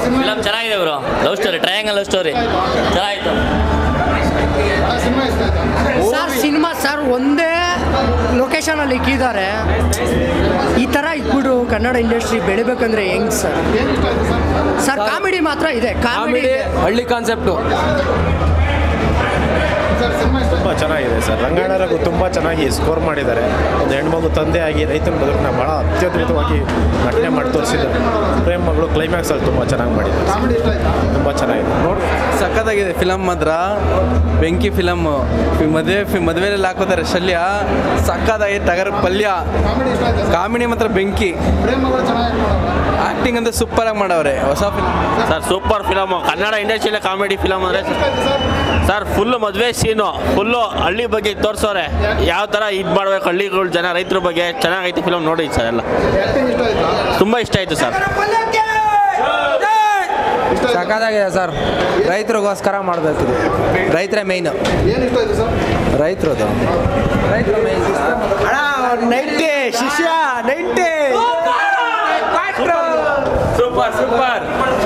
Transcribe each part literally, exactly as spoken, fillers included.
Film ಚೆನ್ನಾಗಿದೆ bro, love story, triangle love story ಚೆನ್ನಾಗಿತ್ತು sir. Cinema sir ಒಂದೇ ಲೊಕೇಶನಲ್ಲಿ ಇಕ್ಕಿದ್ದಾರೆ. ಈ ಥರ ಇಟ್ಬಿಟ್ಟು ಕನ್ನಡ ಇಂಡಸ್ಟ್ರಿ ಬೆಳಿಬೇಕಂದ್ರೆ ಹೆಂಗ್ ಸರ್? ಸರ್ ಕಾಮಿಡಿ ಮಾತ್ರ ಇದೆ, ಕಾಮಿಡಿ ಹಳ್ಳಿ ಕಾನ್ಸೆಪ್ಟು ತುಂಬ ಚೆನ್ನಾಗಿದೆ ಸರ್. ರಂಗಾಯಣರಾಗು ತುಂಬ ಚೆನ್ನಾಗಿ ಸ್ಕೋರ್ ಮಾಡಿದ್ದಾರೆ. ಒಂದು ಹೆಣ್ಮಗು ತಂದೆ ಆಗಿ ರೈತನ ಬದುಕನ್ನ ಭಾಳ ಅತ್ಯದ್ಭುತವಾಗಿ ನಟನೆ ಮಾಡಿ ತೋರಿಸಿದ್ದಾರೆ. ಪ್ರೇಮ್ ಮಗಳು ಕ್ಲೈಮ್ಯಾಕ್ಸಲ್ಲಿ ತುಂಬ ಚೆನ್ನಾಗಿ ಮಾಡಿದ್ದಾರೆ, ತುಂಬ ಚೆನ್ನಾಗಿದೆ ನೋಡಿ. ಸಖತ್ತಾಗಿದೆ ಫಿಲಮ್ ಮಾತ್ರ. ಬೆಂಕಿ ಫಿಲಮ್, ಮದುವೆ ಮದುವೆಯಲ್ಲಿ ಹಾಕೋತಾರೆ ಶಲ್ಯ, ಸಖತ್ತಾಗಿ ಟಗರ್ ಪಲ್ಯ, ಕಾಮಿಡಿ ಮಾತ್ರ ಬೆಂಕಿ. ಆ್ಯಕ್ಟಿಂಗ್ ಅಂತ ಸೂಪರಾಗಿ ಮಾಡವ್ರೆ. ಹೊಸ film sir, super film. Kannada ಇಂಡಸ್ಟ್ರಿಯಲ್ಲೇ ಕಾಮಿಡಿ ಫಿಲಮ್ ಅಂದರೆ ಸರ್ ಫುಲ್ಲು ಮದುವೆ ಸೀನು, ಫುಲ್ಲು ಹಳ್ಳಿ ಬಗ್ಗೆ ತೋರಿಸೋರೆ, ಯಾವ ಥರ ಇದು ಮಾಡಬೇಕು ಹಳ್ಳಿಗಳು ಜನ ರೈತರ ಬಗ್ಗೆ. ಚೆನ್ನಾಗೈತೆ ಫಿಲಮ್, ನೋಡಿ ಸರ್. ಎಲ್ಲ ತುಂಬ ಇಷ್ಟ ಆಯಿತು ಸರ್. ಸಖತ್ತಾಗಿದೆ ಸರ್. ರೈತರಿಗೋಸ್ಕರ ಮಾಡಬೇಕು, ರೈತರೇ ಮೇಯ್ನು. ರೈತರದು ರೈತರ ಮೇಯ್ನ್. ನೈಂಟಿ ಶಿಷ್ಯ ನೈಂಟಿ ಸೂಪರ್ ಸೂಪರ್.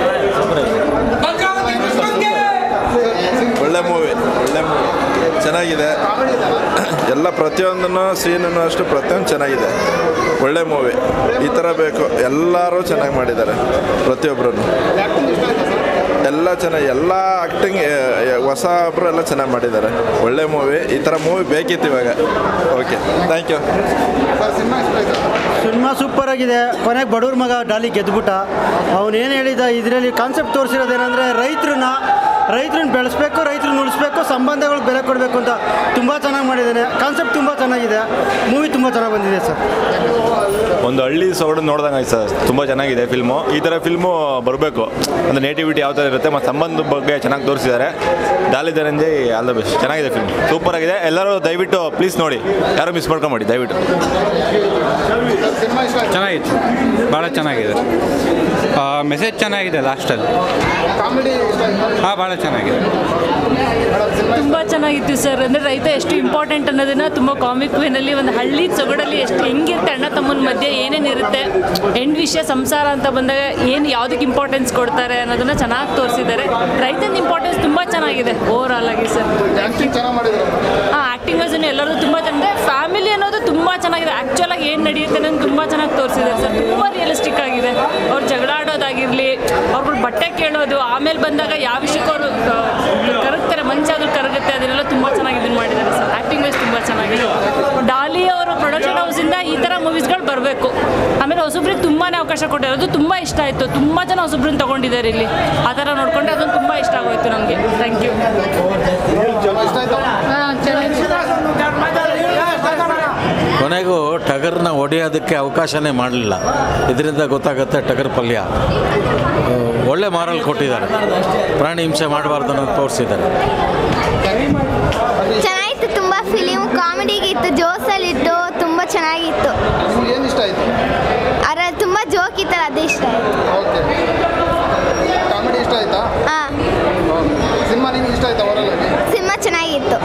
ಒಳ್ಳೆ ಮೂವಿ, ಒಳ್ಳೆ ಮೂವಿ ಚೆನ್ನಾಗಿದೆ. ಎಲ್ಲ ಪ್ರತಿಯೊಂದನ್ನು ಸೀನನ್ನು ಅಷ್ಟು ಪ್ರತಿಯೊಂದು ಚೆನ್ನಾಗಿದೆ. ಒಳ್ಳೆ ಮೂವಿ, ಈ ಥರ ಬೇಕು. ಎಲ್ಲರೂ ಚೆನ್ನಾಗಿ ಮಾಡಿದ್ದಾರೆ, ಪ್ರತಿಯೊಬ್ಬರೂ ಎಲ್ಲ ಚೆನ್ನಾಗಿ, ಎಲ್ಲ ಆ್ಯಕ್ಟಿಂಗ್ ಹೊಸ ಒಬ್ಬರು ಎಲ್ಲ ಚೆನ್ನಾಗಿ ಮಾಡಿದ್ದಾರೆ. ಒಳ್ಳೆ ಮೂವಿ, ಈ ಥರ ಮೂವಿ ಬೇಕಿತ್ತು ಇವಾಗ. Okay, thank you. Cinema super ಆಗಿದೆ. ಕೊನೆಗೆ ಬಡವ್ರ ಮಗ ಡಾಲಿ ಗೆದ್ದುಬಿಟ್ಟ. ಅವನೇನು ಹೇಳಿದ ಇದರಲ್ಲಿ ಕಾನ್ಸೆಪ್ಟ್ ತೋರಿಸಿರೋದೇನೆಂದರೆ ರೈತರನ್ನ ರೈತರನ್ನ ಬೆಳೆಸ್ಬೇಕು, ರೈತರನ್ನ ಉಳಿಸ್ಬೇಕು, ಸಂಬಂಧಗಳಿಗೆ ಬೆಲೆ ಕೊಡಬೇಕು ಅಂತ ತುಂಬ ಚೆನ್ನಾಗಿ ಮಾಡಿದ್ದಾನೆ. ಕಾನ್ಸೆಪ್ಟ್ ತುಂಬ ಚೆನ್ನಾಗಿದೆ. ಮೂವಿ ತುಂಬ ಚೆನ್ನಾಗಿ ಬಂದಿದೆ ಸರ್. ಒಂದು ಹಳ್ಳಿ ಸೊಗಡು ನೋಡ್ದಂಗೆ ಆಯ್ತು ಸರ್. ತುಂಬ ಚೆನ್ನಾಗಿದೆ ಫಿಲ್ಮು. ಈ ಥರ ಫಿಲ್ಮು ಬರಬೇಕು ಅಂದರೆ ನೇಟಿವಿಟಿ ಯಾವ ಥರ ಇರುತ್ತೆ ಮತ್ತು ಸಂಬಂಧದ ಬಗ್ಗೆ ಚೆನ್ನಾಗಿ ತೋರಿಸಿದ್ದಾರೆ. Dolly Dhananjay all the best. ಚೆನ್ನಾಗಿದೆ ಫಿಲ್ಮ್, ಸೂಪರ್ ಆಗಿದೆ. ಎಲ್ಲರೂ ದಯವಿಟ್ಟು ಪ್ಲೀಸ್ ನೋಡಿ, ಯಾರು ಮಿಸ್ ಮಾಡ್ಕೊಂಬೇಡಿ ದಯವಿಟ್ಟು. ಚೆನ್ನಾಗಿತ್ತು, ಭಾಳ ಚೆನ್ನಾಗಿದೆ. ಮೆಸೇಜ್ ಚೆನ್ನಾಗಿದೆ ಲಾಸ್ಟಲ್ಲಿ. ಹಾಂ, ಭಾಳ ಚೆನ್ನಾಗಿದೆ. ತುಂಬ ಚೆನ್ನಾಗಿತ್ತು ಸರ್. ಅಂದರೆ ರೈತ ಎಷ್ಟು ಇಂಪಾರ್ಟೆಂಟ್ ಅನ್ನೋದನ್ನು ತುಂಬ ಕಾಮಿಕ್ ವೇನಲ್ಲಿ, ಒಂದು ಹಳ್ಳಿ ಸೊಗಡಲ್ಲಿ ಎಷ್ಟು ಹೆಂಗಿರುತ್ತೆ ಅಣ್ಣ ತಮ್ಮನ ಮಧ್ಯೆ ಏನೇನಿರುತ್ತೆ, ಹೆಣ್ಣು ವಿಷಯ ಸಂಸಾರ ಅಂತ ಬಂದಾಗ ಏನು ಯಾವುದಕ್ಕೆ ಇಂಪಾರ್ಟೆನ್ಸ್ ಕೊಡ್ತಾರೆ ಅನ್ನೋದನ್ನು ಚೆನ್ನಾಗಿ ತೋರಿಸಿದ್ದಾರೆ. ರೈತನ ಇಂಪಾರ್ಟೆನ್ಸ್ ತುಂಬ ಚೆನ್ನಾಗಿದೆ ಓವರ್ ಆಲ್ ಆಗಿ ಸರ್. ಹಾಂ, ಆ್ಯಕ್ಟಿಂಗ್ ವೈಸನ್ನು ಎಲ್ಲರೂ ತುಂಬ ಚೆನ್ನಾಗಿದೆ. ಫ್ಯಾಮಿಲಿ ಅನ್ನೋದು ತುಂಬ ಚೆನ್ನಾಗಿದೆ. ಆ್ಯಕ್ಚುಲಾಗಿ ಏನು ನಡೆಯುತ್ತೆ ಅನ್ನೋದು ತುಂಬ ಚೆನ್ನಾಗಿ ತೋರಿಸಿದ್ದಾರೆ ಸರ್. ತುಂಬ ರಿಯಲಿಸ್ಟಿಕ್ ಆಗಿದೆ. ಅವ್ರು ಜಗಳ ಆಡೋದಾಗಿರಲಿ, ಅವ್ರುಗಳು ಬಟ್ಟೆ ಕೇಳೋದು, ಆಮೇಲೆ ಬಂದಾಗ ಯಾವ ವಿಷಯಕ್ಕೆ ಅವರು ಕರಗ್ತಾರೆ, ಮಂಚಾದ್ರೂ ಕರಗುತ್ತೆ, ಅದನ್ನೆಲ್ಲ ತುಂಬ ಚೆನ್ನಾಗಿ ಇದನ್ನು ಮಾಡಿದ್ದಾರೆ ಸರ್. ಆ್ಯಕ್ಟಿಂಗ್ ವೈಸ್ ತುಂಬ ಚೆನ್ನಾಗಿದೆ. ಡಾಲಿ ಅವರು ಪ್ರೊಡಕ್ಷನ್ ಹೌಸಿಂದ ಈ ಥರ ಮೂವೀಸ್ಗಳು ಬರಬೇಕು. ಆಮೇಲೆ ಹೊಸಬ್ರಿಗೆ ತುಂಬಾ ಅವಕಾಶ ಕೊಟ್ಟಿರೋದು ತುಂಬ ಇಷ್ಟ ಆಯಿತು. ತುಂಬ ಜನ ಹೊಸಬ್ರನ್ನ ತೊಗೊಂಡಿದ್ದಾರೆ ಇಲ್ಲಿ. ಆ ಥರ ನೋಡಿಕೊಂಡ್ರೆ ಅದೊಂದು ತುಂಬ ಇಷ್ಟ ಆಗೋಯ್ತು ನಮಗೆ. Thank you. ಹಾಂ, ಚೆನ್ನಾಗಿ. ಕೊನೆಗೂ ಟಗರ್ನ ಹೊಡೆಯೋದಕ್ಕೆ ಅವಕಾಶನೇ ಮಾಡಲಿಲ್ಲ. ಇದರಿಂದ ಗೊತ್ತಾಗುತ್ತೆ ಟಗರ್ ಪಲ್ಯ. ಒಳ್ಳೆ ಮಾರಲ್ ಕೊಟ್ಟಿದ್ದಾರೆ. ಪ್ರಾಣಿ ಹಿಂಸೆ ಮಾಡಬಾರ್ದು ಅನ್ನೋದು ತೋರಿಸಿದ್ದಾರೆ. ಚೆನ್ನಾಗಿತ್ತು, ತುಂಬ ಫಿಲಿಮ್ ಕಾಮಿಡಿಗಿತ್ತು, ಜೋಸಲ್ಲಿತ್ತು, ತುಂಬ ಚೆನ್ನಾಗಿತ್ತು. ಏನು ಇಷ್ಟ ಆಯಿತು? ಅದ್ರಲ್ಲಿ ತುಂಬ ಜೋಕ್ ಇತ್ತಲ್ಲ, ಅದೇ ಇಷ್ಟ ಆಯಿತು. ಓಕೆ, ಕಾಮಿಡಿ ಇಷ್ಟ ಆಯ್ತಾ? ಹಾಂ. ಸಿನಿಮಾ ನಿಮ್ಗೆ ಇಷ್ಟ ಆಯ್ತಾ? ಓವರಾಲ್ ಆಗಿ ಸಿನಿಮಾ ಚೆನ್ನಾಗಿತ್ತು.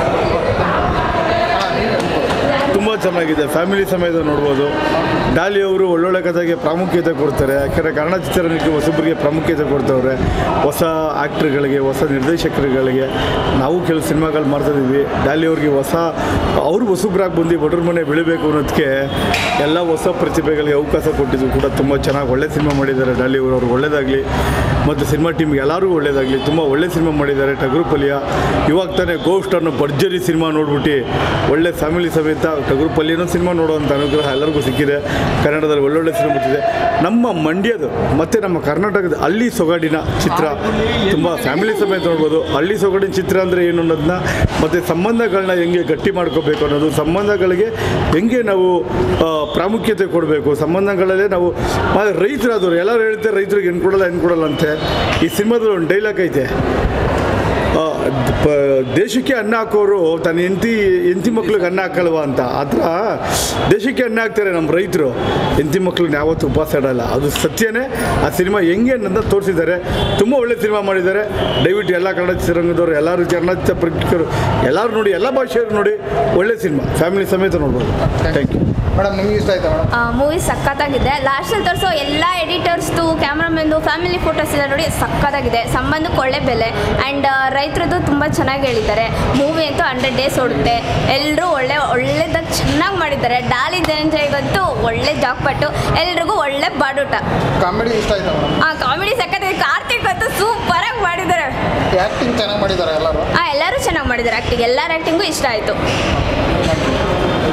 ತುಂಬ ಚೆನ್ನಾಗಿದೆ. ಫ್ಯಾಮಿಲಿ ಸಮೇತ ನೋಡ್ಬೋದು. ಡಾಲಿ ಅವರು ಒಳ್ಳೊಳ್ಳೆ ಕಥೆಗೆ ಪ್ರಾಮುಖ್ಯತೆ ಕೊಡ್ತಾರೆ. ಯಾಕೆಂದರೆ ಕನ್ನಡ ಚಿತ್ರರಂಗಕ್ಕೆ ಹೊಸಬರಿಗೆ ಪ್ರಾಮುಖ್ಯತೆ ಕೊಡ್ತವ್ರೆ. ಹೊಸ ಆ್ಯಕ್ಟ್ರ್ಗಳಿಗೆ, ಹೊಸ ನಿರ್ದೇಶಕರುಗಳಿಗೆ ನಾವು ಕೆಲವು ಸಿನಿಮಾಗಳು ಮಾಡ್ತಾಯಿದ್ದೀವಿ. ಡಾಲಿ ಅವ್ರಿಗೆ ಹೊಸ ಅವರು ಹೊಸಬ್ರಾಗಿ ಬಂದು ಬಡವ್ರ ಮನೆ ಬೆಳಿಬೇಕು ಅನ್ನೋದಕ್ಕೆ ಎಲ್ಲ ಹೊಸ ಪ್ರತಿಭೆಗಳಿಗೆ ಅವಕಾಶ ಕೊಟ್ಟಿದ್ದು ಕೂಡ ತುಂಬ ಚೆನ್ನಾಗಿ ಒಳ್ಳೆ ಸಿನಿಮಾ ಮಾಡಿದ್ದಾರೆ. ಡಾಲಿ ಅವರು ಅವ್ರಿಗೆ ಒಳ್ಳೆಯದಾಗಲಿ, ಮತ್ತು ಸಿನಿಮಾ ಟೀಮ್ಗೆ ಎಲ್ಲರಿಗೂ ಒಳ್ಳೆಯದಾಗಲಿ. ತುಂಬ ಒಳ್ಳೆ ಸಿನಿಮಾ ಮಾಡಿದ್ದಾರೆ. ಟಗರು ಪಲ್ಯ ಇವಾಗ ತಾನೇ ಗೋಸ್ಟ್ ಅನ್ನೋ ಭರ್ಜರಿ ಸಿನಿಮಾ ನೋಡ್ಬಿಟ್ಟು ಒಳ್ಳೆ ಫ್ಯಾಮಿಲಿ ಸಮೇತ ಟಗರು ಪಲ್ಯನೂ ಸಿನಿಮಾ ನೋಡುವಂಥ ಅನುಗ್ರಹ ಎಲ್ಲರಿಗೂ ಸಿಕ್ಕಿದೆ. ಕನ್ನಡದಲ್ಲಿ ಒಳ್ಳೊಳ್ಳೆ ಸಿನಿಮಾ ಬರ್ತಿದೆ. ನಮ್ಮ ಮಂಡ್ಯದ ಮತ್ತು ನಮ್ಮ ಕರ್ನಾಟಕದ ಹಳ್ಳಿ ಸೊಗಡಿನ ಚಿತ್ರ ತುಂಬ ಫ್ಯಾಮಿಲಿ ಸಮೇತ ನೋಡ್ಬೋದು. ಹಳ್ಳಿ ಸೊಗಡಿನ ಚಿತ್ರ ಅಂದರೆ ಏನು ಅನ್ನೋದನ್ನ, ಮತ್ತು ಸಂಬಂಧಗಳನ್ನ ಹೆಂಗೆ ಗಟ್ಟಿ ಮಾಡ್ಕೋಬೇಕು ಅನ್ನೋದು, ಸಂಬಂಧಗಳಿಗೆ ಹೆಂಗೆ ನಾವು ಪ್ರಾಮುಖ್ಯತೆ ಕೊಡಬೇಕು, ಸಂಬಂಧಗಳಲ್ಲೇ ನಾವು ರೈತರಾದವರು ಎಲ್ಲರೂ ಹೇಳ್ತಾರೆ ರೈತರಿಗೆ ಹೆಣ್ಣು ಕೊಡಲ್ಲ ಹೆಣ್ಣು ಕೊಡಲ್ಲ ಅಂತೆ. ಈ ಸಿನಿಮಾದಲ್ಲಿ ಒಂದು ಡೈಲಾಗ್ ಐತೆ, ಆ, ಪ- ದೇಶಕ್ಕೆ ಅನ್ನ ಹಾಕೋರು ತನ್ನ ಹೆಂಡತಿ ಹೆಂಡತಿ ಮಕ್ಳಿಗೆ ಅನ್ನ ಹಾಕಲ್ವ ಅಂತ ಆ ಥರ ದೇಶಕ್ಕೆ ಅನ್ನ ಹಾಕ್ತಾರೆ ನಮ್ಮ ರೈತರು, ಹೆಂಡತಿ ಮಕ್ಳಿಗೆ ಯಾವತ್ತೂ ಉಪವಾಸ ಇಡಲ್ಲ. ಅದು ಸತ್ಯನೇ. ಆ ಸಿನಿಮಾ ಹೆಂಗೆ ಅನ್ನೋದನ್ನ ತೋರಿಸಿದ್ದಾರೆ. ತುಂಬ ಒಳ್ಳೆ ಸಿನಿಮಾ ಮಾಡಿದ್ದಾರೆ. ದಯವಿಟ್ಟು ಎಲ್ಲ ಕನ್ನಡ ಚಿತ್ರರಂಗದವರು, ಎಲ್ಲರೂ ಚಲನಚಿತ್ರ ಪ್ರೇಕ್ಷಕರು ಎಲ್ಲರೂ ನೋಡಿ, ಎಲ್ಲ ಭಾಷೆಯವರು ನೋಡಿ. ಒಳ್ಳೆ ಸಿನಿಮಾ, ಫ್ಯಾಮಿಲಿ ಸಮೇತ ನೋಡ್ಬೋದು. Thank you madam. ನಿಮ್ಗೆ ಇಷ್ಟ ಆಯ್ತಾ ಮೇಡಮ್? ಮೂವಿ ಸಖತ್ತಾಗಿದೆ. ಲಾಸ್ಟಲ್ಲಿ ತೋರಿಸೋ ಎಲ್ಲ ಎಡಿಟರ್ಸ್ದು, ಕ್ಯಾಮ್ರಾಮನ್ದು, ಫ್ಯಾಮಿಲಿ ಫೋಟೋಸ್ ಎಲ್ಲ ನೋಡಿ ಸಖತ್ತಾಗಿದೆ. ಸಂಬಂಧಕ್ಕೆ ಒಳ್ಳೆ ಬೆಲೆ ಆ್ಯಂಡ್ ರೈತರದ್ದು ತುಂಬ ಚೆನ್ನಾಗಿ ಹೇಳಿದ್ದಾರೆ. ಮೂವಿ ಅಂತೂ ಹಂಡ್ರೆಡ್ ಡೇಸ್ ಓಡುತ್ತೆ. ಎಲ್ಲರೂ ಒಳ್ಳೆ ಒಳ್ಳೆದಾಗಿ ಚೆನ್ನಾಗಿ ಮಾಡಿದ್ದಾರೆ. ಡಾಲಿ ಧನಂಜಯ್ಗಂತೂ ಒಳ್ಳೆ ಜಾಕ್ಪಟ್ಟು, ಎಲ್ರಿಗೂ ಒಳ್ಳೆ ಬಾಡೂಟ. ಕಾಮಿಡಿ ಇಷ್ಟ ಆಯ್ತಾ ಮೇಡಮ್? ಹಾಂ, ಕಾಮಿಡಿ ಸಖತ್ತಾಗಿದೆ. ಕಾರ್ತಿಕ್ ಅಂತೂ ಸೂಪರಾಗಿ ಮಾಡಿದ್ದಾರೆ. ಆ್ಯಕ್ಟಿಂಗ್ ಚೆನ್ನಾಗಿ ಮಾಡಿದ್ದಾರೆ ಎಲ್ಲರೂ. ಹಾಂ, ಎಲ್ಲರೂ ಚೆನ್ನಾಗಿ ಮಾಡಿದ್ದಾರೆ. ಆ್ಯಕ್ಟಿಂಗ್, ಎಲ್ಲರ ಆ್ಯಕ್ಟಿಂಗು ಇಷ್ಟ ಆಯಿತು.